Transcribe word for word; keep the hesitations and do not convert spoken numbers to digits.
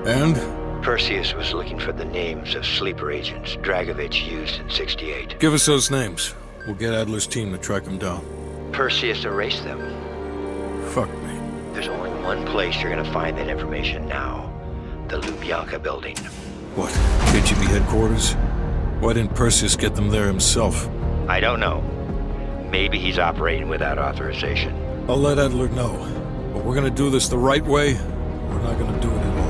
And? Perseus was looking for the names of sleeper agents Dragovich used in sixty-eight. Give us those names. We'll get Adler's team to track them down. Perseus erased them. Fuck me. There's only one place you're gonna find that information now. The Lubyanka building. What? K G B headquarters? Why didn't Perseus get them there himself? I don't know. Maybe he's operating without authorization. I'll let Adler know. But we're gonna do this the right way. We're not gonna do it at all.